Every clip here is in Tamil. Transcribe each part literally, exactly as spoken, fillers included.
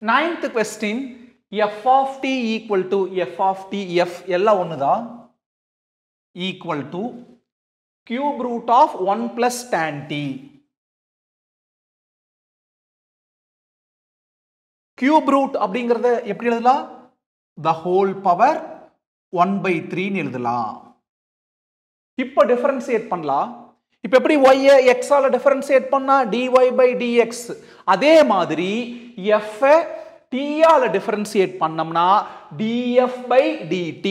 ninth question, f of t equal to f of t, f எல்லாம் ஒண்ணுதா, equal to cube root of one plus tan t. cube root அப்படிங்கறத எப்படி எழுதலாம்? the whole power one by three ன்னு எழுதலாம். இப்போ டிஃபரன்ஷியேட் பண்ணலாம். இப்போ எப்படி y ஐ x ஆல டிஃபரன்ஷியேட் பண்ணா dy by dx, அதே மாதிரி f ஐ t ஆல டிஃபரன்ஷியேட் பண்ணோம்னா df by dt.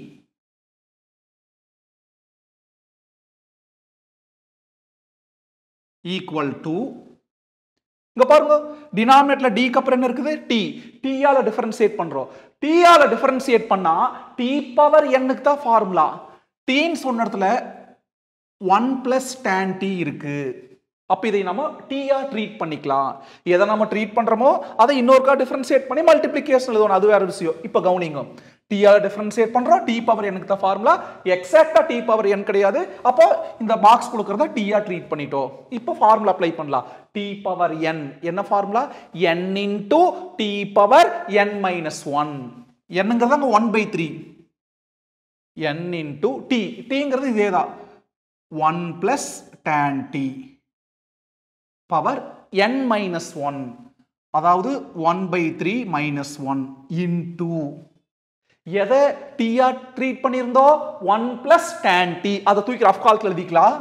equal to, இங்க பாருங்க டினாமினேட்டர்ல d க்கு அப்புறம் என்ன இருக்குது t, t ஆல டிஃபரன்ஷியேட் பண்றோம். t ஆல டிஃபரன்ஷியேட் பண்ணா t பவர் n க்கு தான் ஃபார்முலா. t ன்னு சொன்ன இடத்துல one plus tan t இருக்கு. அப்ப இதை நம்ம t ஆ ட்ரீட் பண்ணிக்கலாம். எதை நம்ம ட்ரீட் பண்றோமோ அதை இன்னொருக்கா டிஃபரன்ஷியேட் பண்ணி மல்டிப்ளிகேஷன் எழுதணும், அது வேற விஷயம். இப்போ கவனிங்க, t ஆல டிஃபரன்ஷியேட் பண்றோம், t பவர் n க்கு தான் ஃபார்முலா, எக்ஸாக்ட்டா t பவர் n கிடையாது. அப்போ இந்த பாக்ஸ் கொடுக்கறத t ஆ ட்ரீட் பண்ணிட்டோம். இப்போ ஃபார்முலா அப்ளை பண்ணலாம். t பவர் n என்ன formula? n into t power n minus one. என்னங்கிறது one by three. n into t, tங்கிறது இதேதான் one plus tan t power n minus one, அதாவது one by three minus one into எதை t ஆ ட்ரீட் பண்ணியிருந்தோம்? one plus tan t. அதை தூக்கி ரஃப் கால்குல எழுதிக்கலாம்.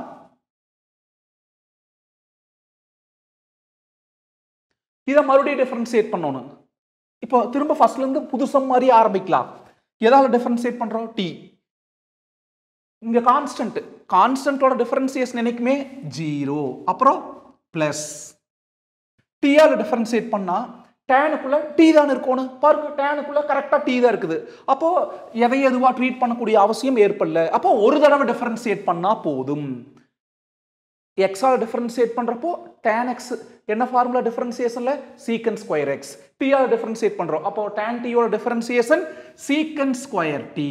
இதை மறுபடியும் டிஃபரன்ஷியேட் பண்ணணும். இப்போ திரும்ப ஃபர்ஸ்ட்ல இருந்து புதுசம் மாதிரி ஆரம்பிக்கலாம். எதால டிஃபரன்ஷியேட் பண்றோம்? t. இங்க கான்ஸ்டன்ட், கான்ஸ்டன்ட்டோட டிஃபரன்ஷியேஷன் என்னைக்குமே ஜீரோ. அப்புறம் பிளஸ் t ஆல டிஃபரன்ஷியேட் பண்ணா டேனுக்குள்ள t தான் இருக்கணும். பாருங்க, டேனுக்குள்ள கரெக்டா t தான் இருக்குது. அப்போ எதை எதுவா ட்ரீட் பண்ணக்கூடிய அவசியம் ஏற்படல. அப்போ ஒரு தடவை டிஃபரன்ஷியேட் பண்ணா போதும். x ஆல டிஃபரன்ஷியேட் பண்றப்போ tan x என்ன ஃபார்முலா டிஃபரன்ஷியேஷன்ல? secant square x. t ஆல டிஃபரன்ஷியேட் பண்றோம், அப்போ tan t ஓட differentiation secant square t.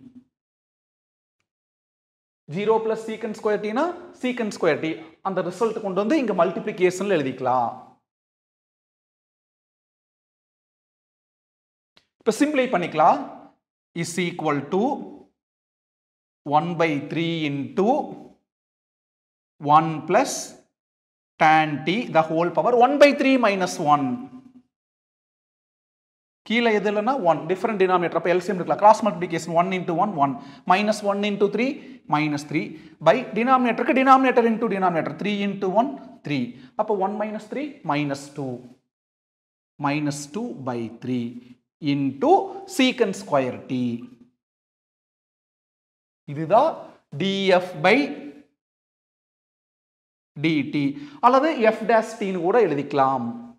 zero plus secant square t னா secant square t. அந்த ரிசல்ட் கொண்டு வந்து இங்க மல்டிப்ளிகேஷன்ல எழுதிக்கலாம். இப்ப சிம்பிளை பண்ணிக்கலாம். is equal to one by three into one plus tan t the whole power one by three minus one. கீழே எது இல்லைன்னா one, different denominator. அப்போ எல்சிஎம் எடுக்கலாம். Cross multiplication one into one, one. minus one into three, minus three. by denominator, denominator into denominator. three into one, three. அப்போ one minus three, minus two. minus two by three into secant square t. இதுதான் df by dt. அல்லது f dash t ன்னு கூட எழுதிக்கலாம்.